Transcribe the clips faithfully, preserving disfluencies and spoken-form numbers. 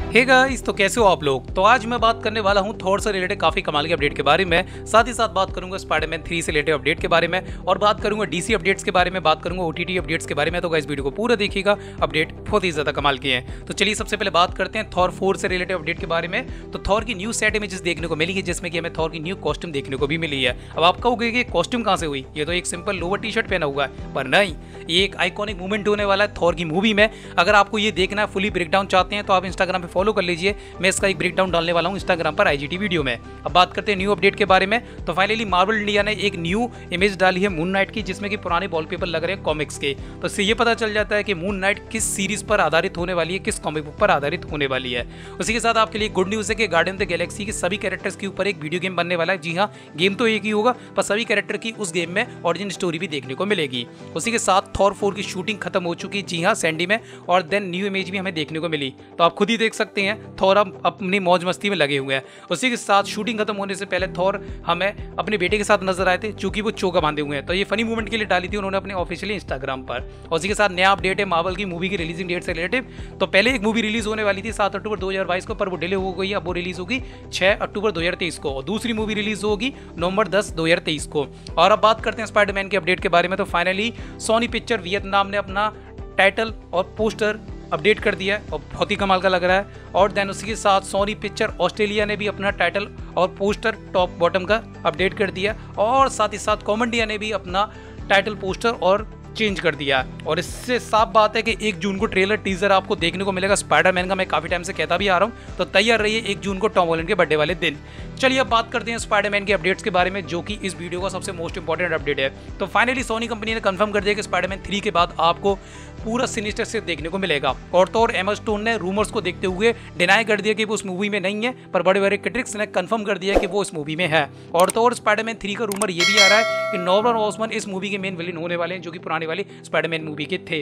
Hey guys, तो कैसे हो आप लोग। तो आज मैं बात करने वाला हूं थॉर से रिलेटेड काफी कमाल के अपडेट के बारे में। साथ ही साथ बात करूंगा स्पाइडरमैन थ्री से रिलेटेड अपडेट के बारे में और बात करूंगा डीसी अपडेट्स के बारे में, बात करूंगा ओटीटी अपडेट्स के बारे में। तो गाइस वीडियो को पूरा देखिएगा, अपडेट बहुत ही ज्यादा कमाल के हैं। तो चलिए सबसे पहले बात करते हैं थॉर फोर से रिलेटेड अपडेट के बारे में। तो थॉर की न्यू सेट इमेजेस देखने को मिली है, जिसमें कि हमें थॉर की न्यू कॉस्ट्यूम देखने को भी मिली है। अब आप कहोगे कि कॉस्ट्यूम कहां से हुई, ये तो एक सिंपल लोअर टी शर्ट पहना हुआ है, पर नहीं, ये एक आइकॉनिक मूवमेंट होने वाला है थॉर की मूवी में। अगर आपको ये देखना है, फुली ब्रेकडाउन चाहते हैं, तो आप इंस्टाग्राम पे फॉलो कर लीजिए। मैं इसका एक ब्रेकडाउन डालने वाला हूं इंस्टाग्राम पर आईजीटी वीडियो में। अब बात करते हैं न्यू अपडेट के बारे में। तो फाइनली मार्वल इंडिया ने एक न्यू इमेज डाली है मून नाइट की, जिसमें कि पुराने वॉलपेपर लग रहे हैं कॉमिक्स के। तो इससे ये पता चल जाता है कि मून नाइट किस सीरीज पर आधारित होने वाली है, किस कॉमिक बुक पर आधारित होने वाली है। उसी के साथ आपके लिए गुड न्यूज है कि गार्डियन ऑफ द गैलेक्सी के सभी कैरेक्टर्स के ऊपर एक वीडियो गेम बनने वाला है। जी हाँ, गेम तो एक ही होगा, पर सभी कैरेक्टर की उस गेम में ओरिजिन स्टोरी भी देखने को मिलेगी। उसी के साथ थॉर फोर की शूटिंग खत्म हो चुकी है, जी हाँ, सैंडी में, और देन न्यू इमेज भी हमें देखने को मिली। तो आप खुद ही देख सकते हैं थॉर अब अपनी मौज मस्ती में लगे हुए हैं। उसी के साथ शूटिंग खत्म होने से पहले थॉर हमें अपने बेटे के साथ नजर आए थे, चूंकि वो चोगा बांधे हुए हैं। तो ये फनी मूवमेंट के लिए डाली थी उन्होंने अपने ऑफिशियली इंस्टाग्राम पर। उसी के साथ नया अपडेट है मार्वल की मूवी की रिलीजिंग डेट से रिलेटेड। तो पहले एक मूवी रिलीज होने वाली थी सात अक्टूबर दो हजार बाईस को, पर वो डिले हो गई। अब वो रिलीज होगी छह अक्टूबर दो हजार तेईस को, और दूसरी मूवी रिलीज होगी नवंबर दस दो हजार तेईस को। और अब बात करते हैं स्पाइडरमैन के अपडेट के बारे में। तो फाइनली सोनी पिक्चर वियतनाम ने अपना टाइटल और पोस्टर अपडेट कर दिया है और बहुत ही कमाल का लग रहा है। और देन उसी के साथ सोनी पिक्चर ऑस्ट्रेलिया ने भी अपना टाइटल और पोस्टर टॉप बॉटम का अपडेट कर दिया, और साथ ही साथ कॉम इंडिया ने भी अपना टाइटल पोस्टर और चेंज कर दिया। और इससे साफ बात है कि एक जून को ट्रेलर टीजर आपको देखने को मिलेगा स्पाइडरमैन का। मैं काफी टाइम से कहता भी आ रहा हूं, तो तैयार रहिए एक जून को टॉम हॉलैंड के बर्थडे वाले दिन। चलिए अब बात करते हैं स्पाइडरमैन के अपडेट्स के बारे में, जो कि इस वीडियो का सबसे मोस्ट इंपॉर्टेंट अपडेट है। तो फाइनली सोनी कंपनी ने कंफर्म कर दिया कि स्पाइडरमैन थ्री के बाद आपको पूरा सिनिस्टर से देखने को मिलेगा। और तो और एमा स्टोन ने रूमर्स को देखते हुए डिनाई कर दिया कि वो उस मूवी में नहीं है, पर बड़े बड़े क्रिटिक्स ने कंफर्म कर दिया कि वो इस मूवी में है। और तो और स्पाइडरमैन थ्री का रूमर ये भी आ रहा है कि नॉर्मन ऑसमन इस मूवी के मेन विलेन होने वाले हैं, जो कि पुरानी वाली स्पाइडरमैन मूवी के थे।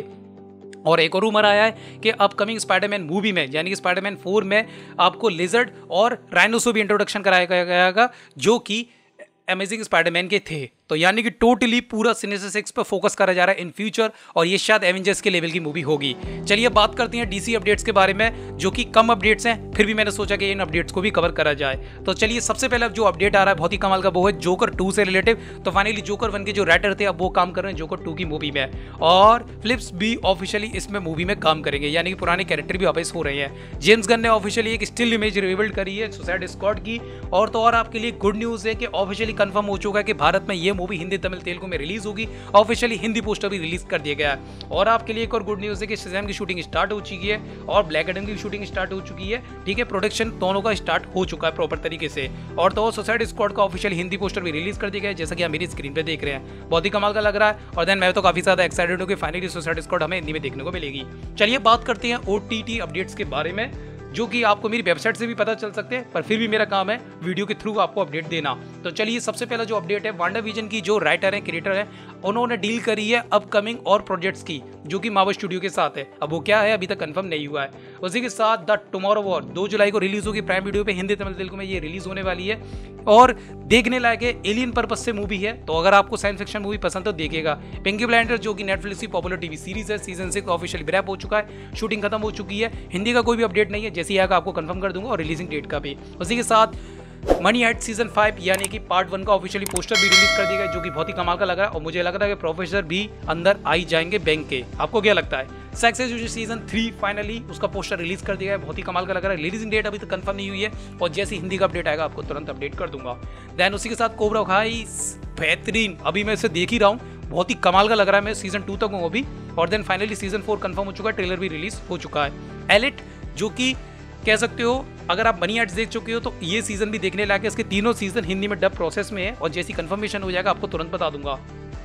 और एक और रूमर आया है कि अपकमिंग स्पाइडरमैन मूवी में, यानी कि स्पाइडरमैन फोर में, आपको लिजर्ड और राइनोसो भी इंट्रोडक्शन कराया गया, जो कि अमेजिंग स्पाइडरमैन के थे। तो यानी कि टोटली पूरा सिनेस्टर सिक्स पर फोकस करा जा रहा है इन फ्यूचर, और ये शायद एवेंजर्स के लेवल की मूवी होगी। चलिए बात करते हैं डीसी अपडेट्स के बारे में, जो कि कम अपडेट्स हैं, फिर भी मैंने सोचा कि इन अपडेट्स को भी कवर करा जाए। तो चलिए सबसे पहले जो अपडेट आ रहा है बहुत ही कमाल का, वो है जोकर टू से रिलेटिव। तो फाइनली जोकर वन के जो राइटर थे अब वो काम कर रहे हैं जोकर टू की मूवी में, और फिलिप्स भी ऑफिशियली इसमें मूवी में काम करेंगे, यानी कि पुराने कैरेक्टर भी वापस हो रहे हैं। जेम्स गन ने ऑफिशियली एक स्टिल इमेज रिवील करी है सुसाइड स्क्वाड की। और तो और आपके लिए गुड न्यूज है कि ऑफिशियली कंफर्म हो चुका है कि भारत में ये मूवी हिंदी तमिल तेलुगु में रिलीज होगी। ऑफिशियली हिंदी पोस्टर भी रिलीज कर दिया गया है। और आपके लिए एक और गुड न्यूज है कि शज़ैम की शूटिंग स्टार्ट हो चुकी है, और ब्लैक एडम की शूटिंग स्टार्ट हो चुकी है। ठीक है, प्रोडक्शन दोनों का स्टार्ट हो चुका है प्रॉपर तरीके से। और तो सुसाइड स्क्वाड का ऑफिशियल हिंदी पोस्टर भी रिलीज कर दिया गया है, जैसा कि आप मेरी स्क्रीन पे देख रहे हैं। बहुत ही कमाल का लग रहा है। और देन मैं तो काफी ज्यादा एक्साइटेड हूं कि फाइनली सुसाइड स्क्वाड हमें हिंदी में देखने को मिलेगी। चलिए बात करते हैं ओटीटी अपडेट्स के बारे में, जो कि आपको मेरी वेबसाइट से भी पता चल सकते हैं, पर फिर भी मेरा काम है वीडियो के थ्रू आपको अपडेट देना। तो चलिए सबसे पहला जो अपडेट है, वांडा विजन की जो राइटर है, क्रिएटर है, उन्होंने डील करी है अपकमिंग और प्रोजेक्ट्स की, जो कि मार्वल स्टूडियो के साथ है। अब वो क्या है अभी तक कंफर्म नहीं हुआ है। उसी के साथ द टुमारो वॉर दो जुलाई को रिलीज होगी प्राइम वीडियो पे, हिंदी तमिल तेलुगु में ये रिलीज होने वाली है, और देखने लायक है। एलियन पर्पस से मूवी है, तो अगर आपको साइंस फिक्शन मूवी पसंद तो देखेगा। पिंकी ब्लाइंडर, जो कि नेटफ्लिक्स की पॉपुलर टीवी सीरीज है, सीजन सिक्स ऑफिशियली रैप हो चुका है, शूटिंग खत्म हो चुकी है। हिंदी का कोई भी अपडेट नहीं है, जैसे ही आएगा आपको कंफर्म कर दूंगा, और रिलीजिंग डेट का भी। उसी के साथ मनी हाइट सीजन फाइव यानी कि पार्ट वन का ऑफिशियली पोस्टर भी रिलीज कर दिया गया, जो कि बहुत ही कमाल का लग रहा है। और मुझे लग रहा है कि प्रोफेसर भी अंदर आई जाएंगे बैंक के। आपको क्या लगता है? सक्सेस जो सीजन थ्री फाइनली उसका पोस्टर रिलीज कर दिया है, बहुत ही कमाल का लग रहा है। रिलीजिंग डेट अभी तक कंफर्म नहीं हुई है, और जैसे हिंदी का अपडेट आएगा आपको तुरंत अपडेट कर दूंगा। देन उसी के साथ कोबरा खाई बेहतरीन, अभी मैं इसे देख ही रहा हूँ, बहुत ही कमाल का लग रहा है। मैं सीजन टू तक हूँ अभी। और then finally season four confirm हो चुका है, ट्रेलर भी रिलीज हो चुका है। एलिट, जो कि कह सकते हो अगर आप मनी हाइट्स देख चुके हो तो ये सीजन भी देखने लायक है। इसके तीनों सीजन हिंदी में डब प्रोसेस में है, और जैसी कंफर्मेशन हो जाएगा आपको तुरंत बता दूंगा।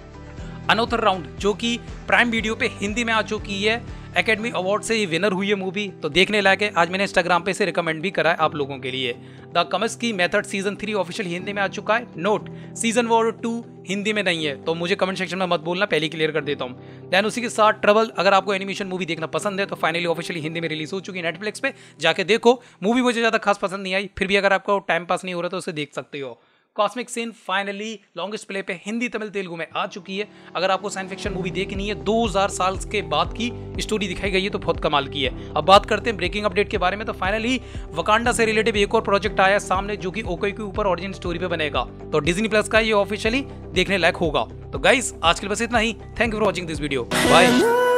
अनोथर राउंड, जो कि प्राइम वीडियो पे हिंदी में आ चुकी है, एकेडमी अवार्ड से ये विनर हुई है मूवी, तो देखने लायक है। आज मैंने इंस्टाग्राम पे इसे रिकमेंड भी करा है आप लोगों के लिए। The Kominsky method season three official Hindi में आ चुका है। नोट, सीजन वन और टू हिंदी में नहीं है, तो मुझे कमेंट सेक्शन में मत बोलना, पहले क्लियर कर देता हूँ। देन उसी के साथ ट्रबल, अगर आपको एनिमेशन मूवी देखना पसंद है तो फाइनली ऑफिशियली हिंदी में रिलीज हो चुकी है नेटफ्लिक्स पे, जाके देखो। मूवी मुझे ज्यादा खास पसंद नहीं आई, फिर भी अगर आपको टाइम पास नहीं हो रहा तो उसे देख सकते हो। Cosmic Sin finally Lionsgate Play पे हिंदी तमिल तेलुगु में आ चुकी है। अगर आपको साइंस फिक्शन मूवी देखनी है, दो हज़ार साल के बाद की स्टोरी दिखाई गई है तो बहुत कमाल की है। अब बात करते हैं ब्रेकिंग अपडेट के बारे में, तो फाइनली वकांडा से रिलेटेड एक और प्रोजेक्ट आया सामने जो कि ओकोई के ऊपर ओरिजिन स्टोरी पे बनेगा। तो डिज्नी प्लस का ये ऑफिशियली देखने लायक होगा। तो गाइस आज के लिए बस इतना ही। Thank you for watching this video, bye.